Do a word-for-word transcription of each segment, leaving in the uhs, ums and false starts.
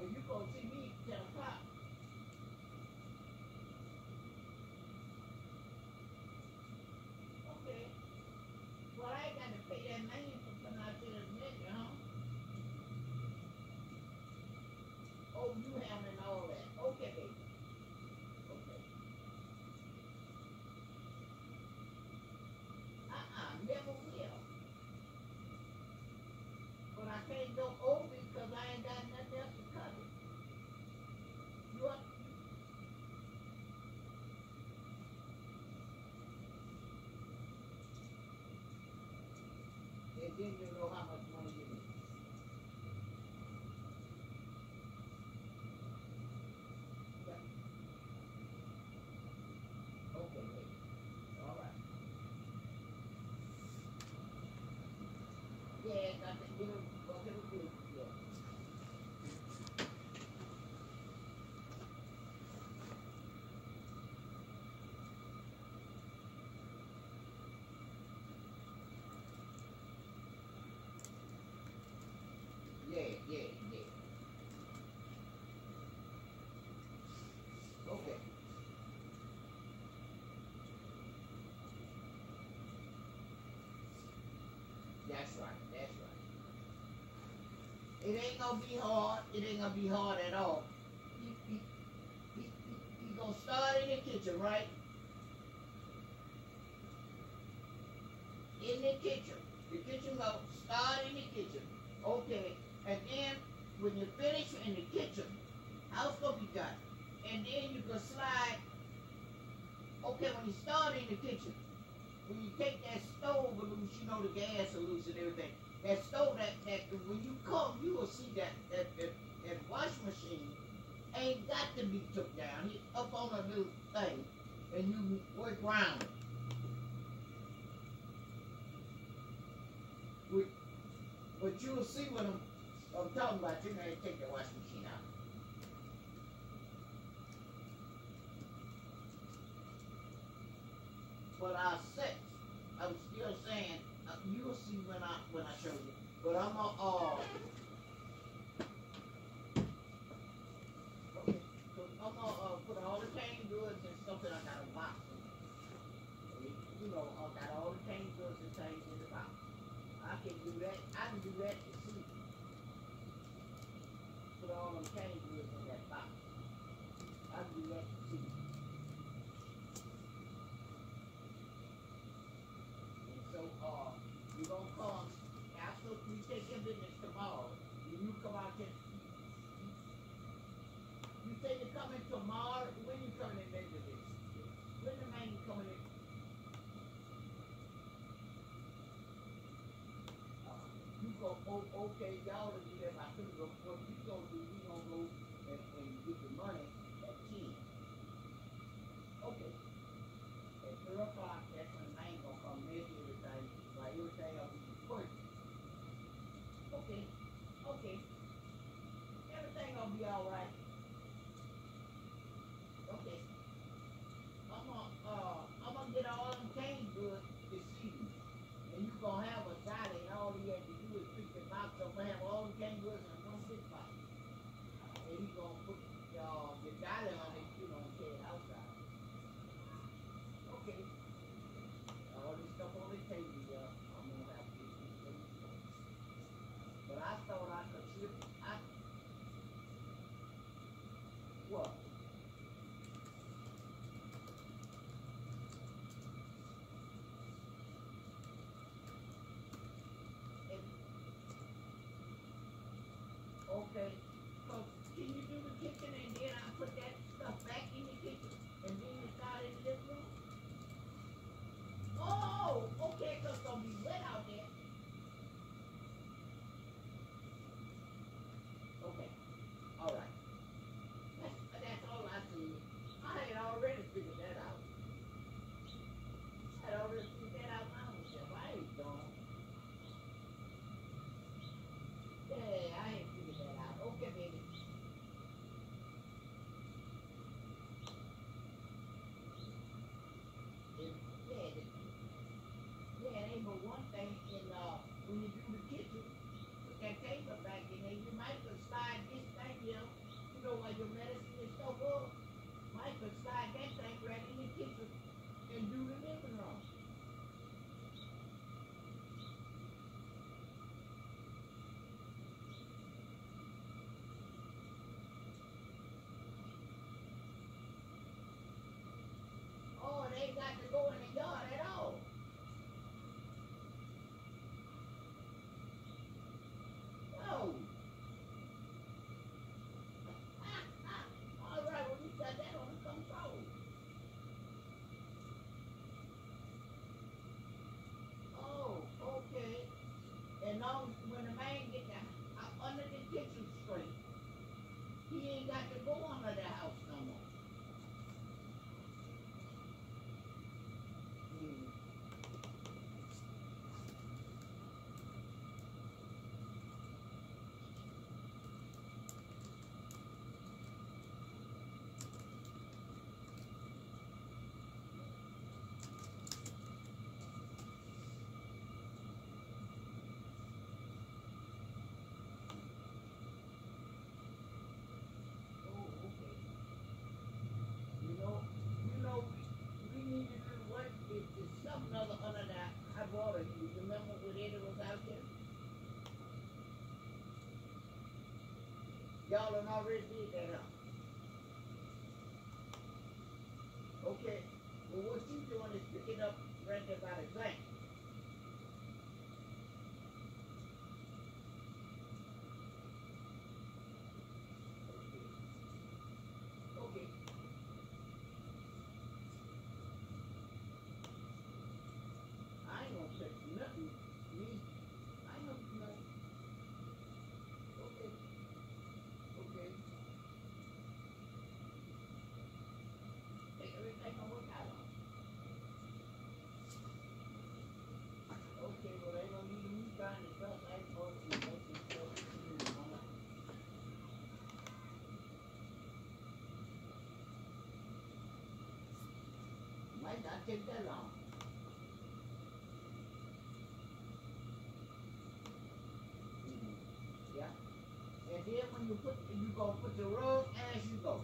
Well, you gonna see me ten o'clock. Okay. Well, I ain't got to pay that man for coming out to the nigga, huh? Oh, you handling all that. Okay, baby. Okay. Uh-uh, never will. But I can't go over because I ain't got nothing else to cover. You up? And then you know how much money you need. Yeah. Okay, baby. All right. Yeah, got to get him, go get him good. Yeah. Yeah, yeah, yeah. Okay. That's right. That's right. It ain't gonna be hard. It ain't gonna be hard at all. You, you, you, you, you gonna start in the kitchen, right? In the kitchen. The kitchen go start in the kitchen. Okay. And then when you finish in the kitchen, house gonna be done. And then you can slide. Okay, when you start in the kitchen, when you take that stove loose, you know the gas is loose and everything. That stove, that that when you come, you will see that that that, that wash machine ain't got to be took down. It's up on a little thing, and you work around it. But, but you will see what I'm, I'm talking about. You're gonna take the wash machine out. But our sex, I'm still saying, uh, you'll see when I when I show you. But I'm gonna uh, okay, so I'm gonna uh, put all the canned goods and stuff that I got a box. And, you know, I got all the canned goods and things in the box. I can do that. I can do that to see. Put all them canned goods in that box. I can do that to see. And so uh, you're gonna come after we take your business tomorrow. When you come out here, you say you're coming tomorrow. When you coming in later this? When the man coming in? Uh, you go, oh, okay, y'all will do that. I couldn't go. What we gonna do, we gonna go and, and get the money at ten. Okay. At three o'clock, that's when the man gonna come measure everything. Like everything will be perfect. Okay. Okay. Everything gonna be all right. Okay. I'm gonna, uh, I'm gonna get all them canned goods this evening. And you gonna have a dolly, and all you have to do is pick the box up. I'm gonna have all the canned goods in one big box. And you gonna put uh, the dolly on it, you know, and take it outside. Okay. All this stuff on the table, yeah. I'm gonna have to get this thing. But I thought I could slip. I what? And, okay. So can you do the kitchen and then I put that stuff back in the kitchen and then you start in the living room? Oh, okay, cause it's gonna be wet out there. Okay, all right. That's, that's all I see. I had already figured that out. I had already figured that out my own self. I ain't dumb. Yeah, I ain't figured that out. Okay, Y'all done already did that, huh? Okay. Well, what you doing is picking up right there by the bank. Okay. Okay. I ain't gonna say nothing. Me, I ain't gonna do nothing. Okay. Okay. Hey, everything gonna work out. Okay, well, they gonna need me trying to stuff. I ain't supposed to be making stuff. Might not take that long. Mm-hmm. Yeah. And then when you put, you gonna put the rug as you go.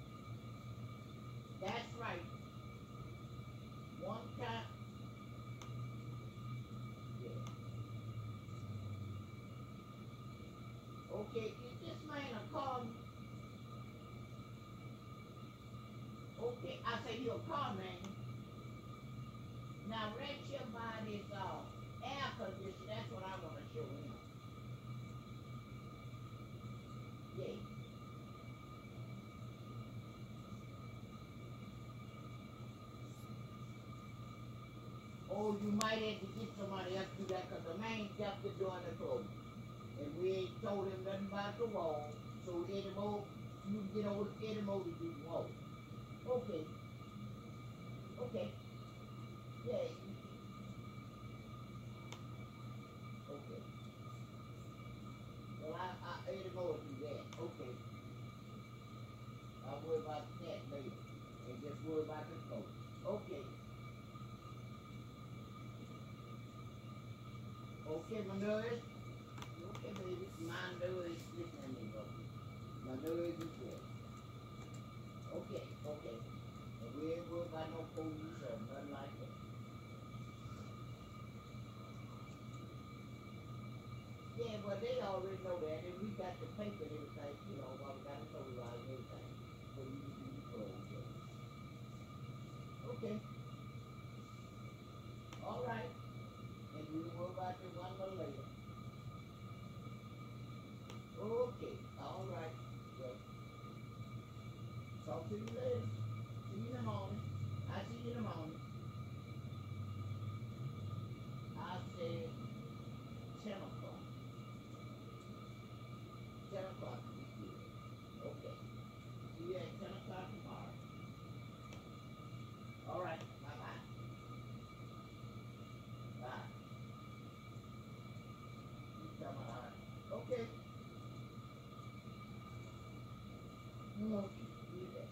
That's right. One time. Yeah. Okay, if this man will call me. Okay, I say you'll call man. Now rest your body's uh, air conditioner. That's what I want to show him. Yeah. Oh, you might have to get somebody else to do that because the man got the door in the clothes. And we ain't told him nothing about the wall. So Eddie Mo, you can get over to Eddie Mo to do the wall. Okay. Okay. Yeah. Okay. Well, I, I Eddie Mo will do that. Okay. I'll worry about that later. And just worry about the clothes. Okay. Okay, my nose. Okay, baby. My nose is listening to me, bro. My nose is good. Okay, okay. And we ain't worried about no police or nothing like that. Yeah, well, they already know that. And we got the paper and everything, you know, well, we got to notarize everything. So you can do the clothes. Okay. All right. And we'll worry about it one little later. Okay, all right. Well, talk to you later. See you in the morning. I see you in the morning. I said ten o'clock. ten o'clock will be good. Okay. See you at ten o'clock tomorrow. All right. Bye-bye. Bye. You come on. Okay. Okay. Do that.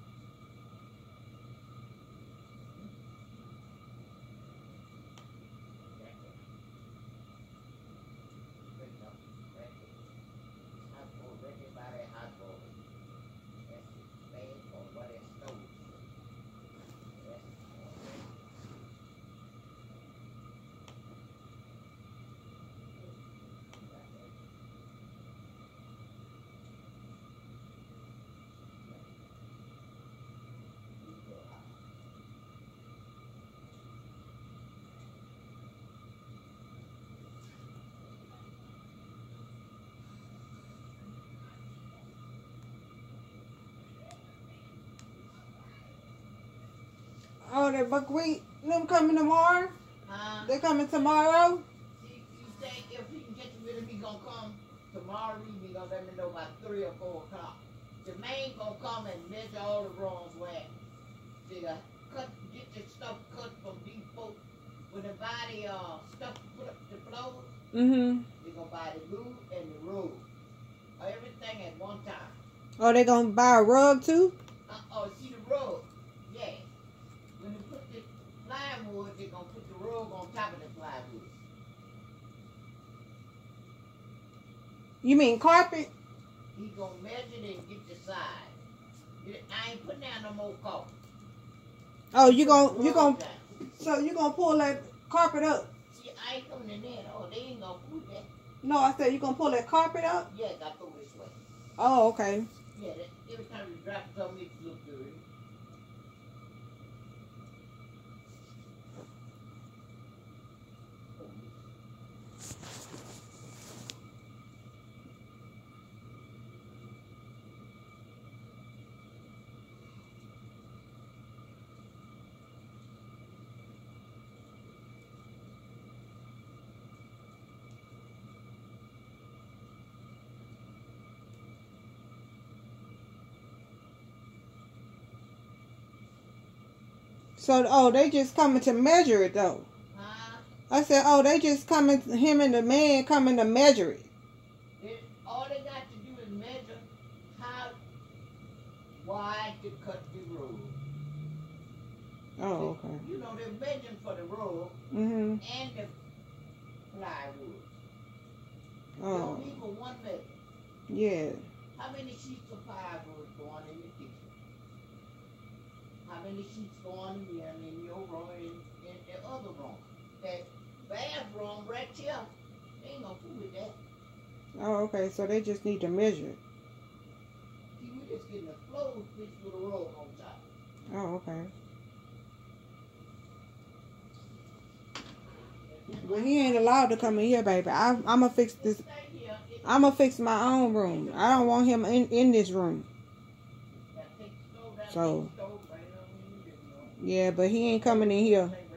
Oh, that buckwheat, them coming tomorrow? Huh? They coming tomorrow? See, you think if he can get rid of me, gonna come tomorrow evening, gonna let me know about three or four o'clock. The man gonna come and measure all the wrongs where see the cut, get the stuff cut from Depot with the body uh stuff put up the floor. Mm-hmm. They gonna buy the glue and the road, everything at one time. Oh, they gonna buy a rug too? Uh oh, see the rug? Yeah. When they put the plywood, they gonna put the rug on top of the plywood. You mean carpet? He gonna measure it and get the size. I ain't putting down no more carpet. Oh, you gonna you gonna so you gonna pull that carpet up? See, I ain't coming in there. Oh, they ain't gonna put that. No, I said you gonna pull that carpet up? Yes, I go this way. Oh, okay. Yeah, that, every time you drop something, it looks dirty. So, oh, they just coming to measure it though. Huh? I said, oh, they just coming, him and the man coming to measure it. It, all they got to do is measure how wide to cut the road. Oh, okay. You know, they're measuring for the road Mm-hmm. and the plywood. Oh. They don't need but one measure. Yeah. How many sheets of plywood go on in the kitchen? How many sheets go on in there and in your room and in the other room? That bathroom right here, they ain't gonna fool with that. Oh, okay. So they just need to measure. See, we just getting the floor fixed with a roll on top. Oh, okay. But he ain't allowed to come in here, baby. I, I'm gonna fix this. I'm gonna fix my own room. I don't want him in, in this room. So, yeah, but he ain't coming in here.